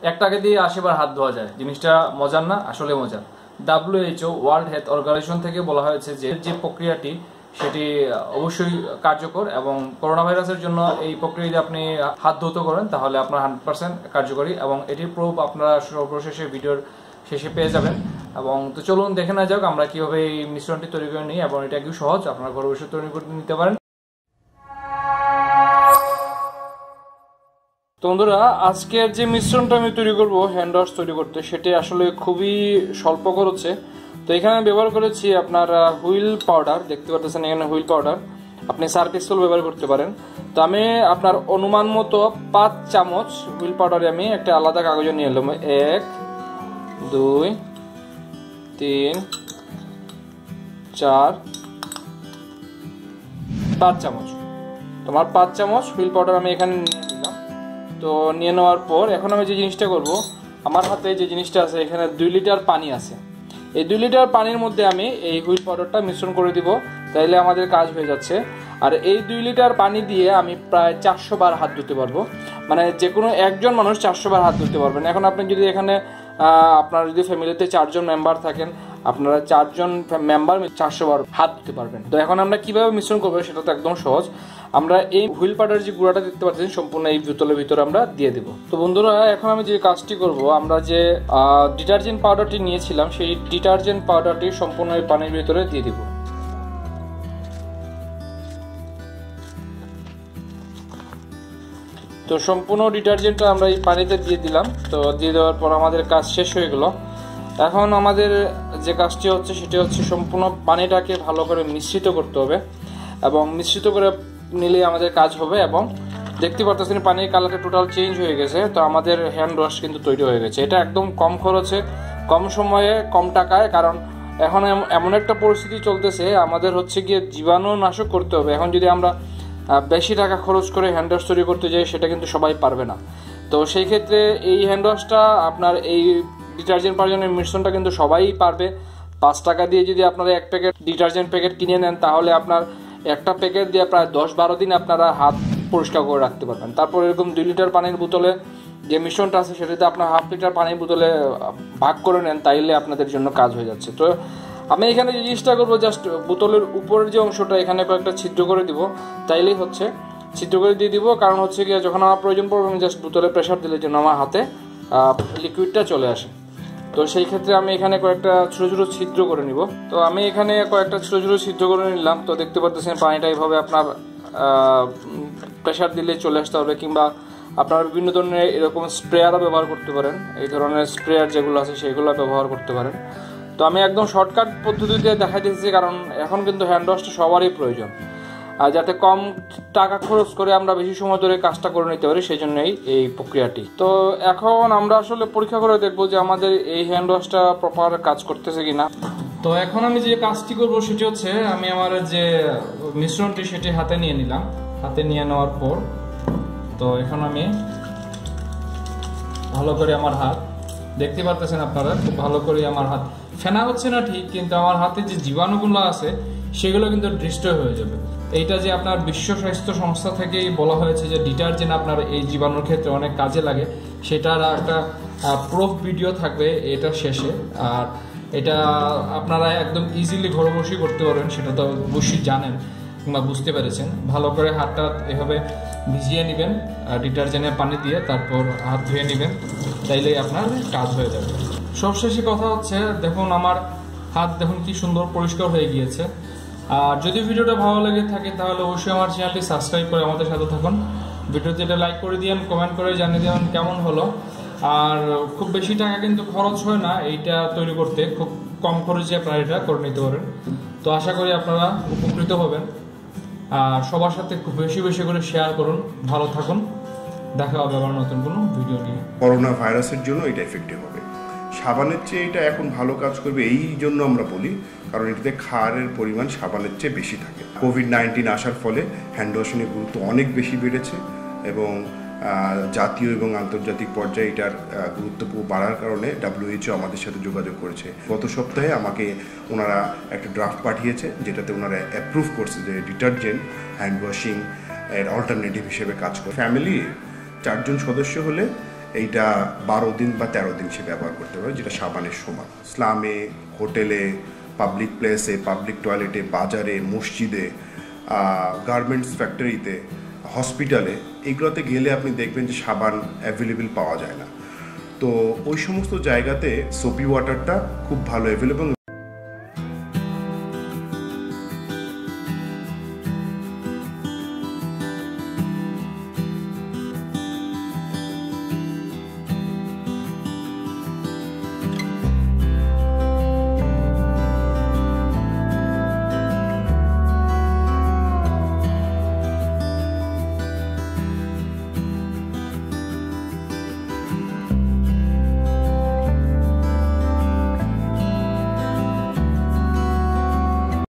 এক টাকা দিয়ে 80 বার হাত ধোয়া যায়। জিনিসটা মজার না? আসলে মজার। WHO ওয়ার্ল্ড হেলথ অর্গানাইজেশন থেকে বলা হয়েছে যে প্রক্রিয়াটি সেটি অবশ্যই কার্যকর এবং করোনা ভাইরাসের জন্য এই প্রক্রিয়া যদি আপনি হাত ধৌত করেন তাহলে আপনার 100% কার্যকরী এবং এটির প্রুফ আপনারা সর্বশেষে ভিডিওর শেষে পেয়ে যাবেন। এবং তো চলুন দেখে না যাক আমরা কিভাবে এই মিশ্রণটি তৈরি করে নিই এবং এটা একটু সহজ, আপনারা ঘরে বসে তৈরি করে নিতে পারেন। তো বন্ধুরা, আজকের যে মিশ্রণটা আমি তৈরি করব হ্যান্ড ওয়াশ তৈরি করতে, সেটি আসলে খুবই স্বল্প খরচে। তো এখানে ব্যবহার করেছি আপনার হুইল পাউডার, দেখতে পাচ্ছেন এখানে হুইল পাউডার, আপনি সার্ফ এক্সেল ব্যবহার করতে পারেন। তো আমি আপনার অনুমান মতো 5 চামচ হুইল পাউডারে আমি একটা আলাদা কাগজে নিয়ে এলাম। 1 2 3 4 5 চামচ। তোমার 5 চামচ হুইল পাউডার আমি এখানে নিয়ে নিলাম। তো নিয়ে নেওয়ার পর এখন আমি যে জিনিসটা করব, আমার হাতে যে জিনিসটা আছে এখানে 2 লিটার পানি আছে। এই 2 লিটার পানির মধ্যে আমি এই হুইল পাউডারটা মিশ্রণ করে দিব, তাইলে আমাদের কাজ হয়ে যাচ্ছে। আর এই 2 লিটার পানি দিয়ে আমি প্রায় 400 বার হাত ধুতে পারবো, মানে যে কোনো একজন মানুষ 400 বার হাত ধুতে পারবেন। এখন আপনি যদি এখানে আপনার যদি ফ্যামিলিতে 4 জন মেম্বার থাকেন, আপনারা 4 জন মেম্বার 400 বার হাত ধুতে পারবেন। তো এখন আমরা কিভাবে মিশ্রণ করবো সেটা তো একদম সহজ। আমরা এই হুইল পাউডার যে গুঁড়াটা দেখতে পাচ্ছেন সম্পূর্ণ এই বোতলের ভিতরে আমরা দিয়ে দেব। তো বন্ধুরা, এখন আমি যে কাজটি করব, আমরা যে ডিটারজেন্ট পাউডারটি নিয়েছিলাম সেই ডিটারজেন্ট পাউডারটি সম্পূর্ণ এই পানির ভিতরে দিয়ে দিব। তো সম্পূর্ণ ডিটারজেন্টটা আমরা এই পানিতে দিয়ে দিলাম। তো দিয়ে দেওয়ার পর আমাদের কাজ শেষ হয়ে গেল। এখন আমাদের যে কাজটি হচ্ছে সেটি হচ্ছে সম্পূর্ণ পানিটাকে ভালো করে মিশ্রিত করতে হবে এবং মিশ্রিত করে নিলে আমাদের কাজ হবে। এবং দেখতে পাচ্ছেন পানির কালারটা টোটাল চেঞ্জ হয়ে গেছে। তো আমাদের হ্যান্ড ওয়াশ কিন্তু তৈরি হয়ে গেছে। এটা একদম কম খরচে, কম সময়ে, কম টাকায়। কারণ এখন এমন একটা পরিস্থিতি চলতেছে, আমাদের হচ্ছে গিয়ে জীবাণুনাশক করতে হবে। এখন যদি আমরা বেশি টাকা খরচ করে হ্যান্ড ওয়াশ তৈরি করতে যাই সেটা কিন্তু সবাই পারবে না। তো সেই ক্ষেত্রে এই হ্যান্ড ওয়াশটা আপনার এই ডিটারজেন্ট পাউডারের মিশ্রণটা কিন্তু সবাই পারবে। 5 টাকা দিয়ে যদি আপনারা 1 প্যাকেট ডিটারজেন্ট প্যাকেট কিনে নেন তাহলে আপনার একটা প্যাকেট দিয়ে প্রায় 10-12 দিন আপনারা হাত পরিষ্কার করে রাখতে পারবেন। তারপর এরকম 2 লিটার পানির বোতলে যে মিশ্রণটা আছে সেটাতে আপনার 1/2 লিটার পানির বোতলে ভাগ করে নেন, তাইলে আপনাদের জন্য কাজ হয়ে যাচ্ছে। তো আমি এখানে যে জিনিসটা করবো, জাস্ট বোতলের উপরের যে অংশটা এখানে কয়েকটা ছিদ্র করে দিব, তাইলেই হচ্ছে। ছিদ্র করে দিয়ে দিব, কারণ হচ্ছে গিয়ে যখন আমার প্রয়োজন পড়বে আমি জাস্ট বোতলে প্রেশার দিলে যেন আমার হাতে লিকুইডটা চলে আসে। তো সেই ক্ষেত্রে আমি এখানে কয়েকটা ছোটো ছোটো ছিদ্র করে নিব। তো আমি এখানে কয়েকটা ছোটো ছোটো ছিদ্র করে নিলাম। তো দেখতে পাচ্ছেন পানিটা এইভাবে আপনার প্রেশার দিলে চলে আসতে হবে, কিংবা আপনারা বিভিন্ন ধরনের এরকম স্প্রেয়ারও ব্যবহার করতে পারেন। এই ধরনের স্প্রেয়ার যেগুলো আছে সেগুলো ব্যবহার করতে পারেন। তো আমি একদম শর্টকাট পদ্ধতিতে দেখাই দিয়েছি, কারণ এখন কিন্তু হ্যান্ড ওয়াশটা সবারই প্রয়োজন, আর যাতে কম টাকা খরচ করে আমরা বেশি সময় ধরে কাজটা করে নিতে পারি, সেই জন্যই এই প্রক্রিয়াটি। তো এখন আমরা আসলে পরীক্ষা করে দেখবো যে আমাদের এই হ্যান্ড ওয়াশটা প্রপার কাজ করতেছে কিনা। তো এখন আমি যে কাজটি করবো সেটি হচ্ছে, আমি আমার যে মিশ্রণটি সেটি হাতে নিয়ে নিলাম। হাতে নিয়ে নেওয়ার পর তো এখন আমি ভালো করে আমার হাত, দেখতে পারতেছেন আপনারা, খুব ভালো করে আমার হাত ফেনা হচ্ছে না ঠিক, কিন্তু আমার হাতে যে জীবাণুগুলো আছে সেগুলো কিন্তু ডিস্ট্রয় হয়ে যাবে। এইটা যে আপনার বিশ্ব স্বাস্থ্য সংস্থা থেকেই বলা হয়েছে যে ডিটারজেন্ট আপনার এই জীবাণুর ক্ষেত্রে অনেক কাজে লাগে, সেটার একটা প্রুফ ভিডিও থাকবে এটা শেষে। আর এটা আপনারা একদম ইজিলি ঘরে বসেই করতে পারবেন, সেটা তো অবশ্যই জানেন কিংবা বুঝতে পেরেছেন। ভালো করে হাতটা এভাবে ভিজিয়ে নেবেন ডিটারজেন্টের পানি দিয়ে, তারপর হাত ধুয়ে নেবেন, তাইলেই আপনার কাজ হয়ে যাবে। সবশেষে কথা হচ্ছে, দেখুন আমার হাত দেখুন কি সুন্দর পরিষ্কার হয়ে গিয়েছে। আর যদি ভিডিওটা ভালো লেগে থাকে তাহলে অবশ্যই আমার চ্যানেলটি সাবস্ক্রাইব করে আমাদের সাথে থাকুন। ভিডিওতে এটা লাইক করে দিন, কমেন্ট করে জানিয়ে দিন কেমন হলো। আর খুব বেশি টাকা কিন্তু খরচ হয় না এইটা তৈরি করতে, খুব কম খরচে আপনারা এটা করে নিতে পারেন। তো আশা করি আপনারা উপকৃত হবেন। আর সবার সাথে খুব বেশি বেশি করে শেয়ার করুন। ভালো থাকুন, দেখা হবে আবার নতুন কোনো ভিডিও নিয়ে। করোনা ভাইরাসের জন্য এটা এফেক্টিভ হবে। সাবানের চেয়ে এটা এখন ভালো কাজ করবে, এই জন্য আমরা বলি, কারণ এটাতে ক্ষারের পরিমাণ সাবানের চেয়ে বেশি থাকে। কোভিড-19 আসার ফলে হ্যান্ড ওয়াশিংয়ের গুরুত্ব অনেক বেশি বেড়েছে এবং জাতীয় এবং আন্তর্জাতিক পর্যায়ে এটার গুরুত্ব বাড়ার কারণে WHO আমাদের সাথে যোগাযোগ করেছে। গত সপ্তাহে আমাকে ওনারা একটা ড্রাফট পাঠিয়েছে, যেটাতে ওনারা অ্যাপ্রুভ করছে যে ডিটারজেন্ট হ্যান্ড ওয়াশিং এর অল্টারনেটিভ হিসেবে কাজ করে। ফ্যামিলি 4 জন সদস্য হলে এইটা 12 দিন বা 13 দিন সে ব্যবহার করতে পারে, যেটা সাবানের সমান। স্লামে, হোটেলে, পাবলিক প্লেসে, পাবলিক টয়লেটে, বাজারে, মসজিদে, গার্মেন্টস ফ্যাক্টরিতে, হসপিটালে, এগুলোতে গেলে আপনি দেখবেন যে সাবান অ্যাভেলেবেল পাওয়া যায় না। তো ওই সমস্ত জায়গাতে সোপি ওয়াটারটা খুব ভালো অ্যাভেলেবল।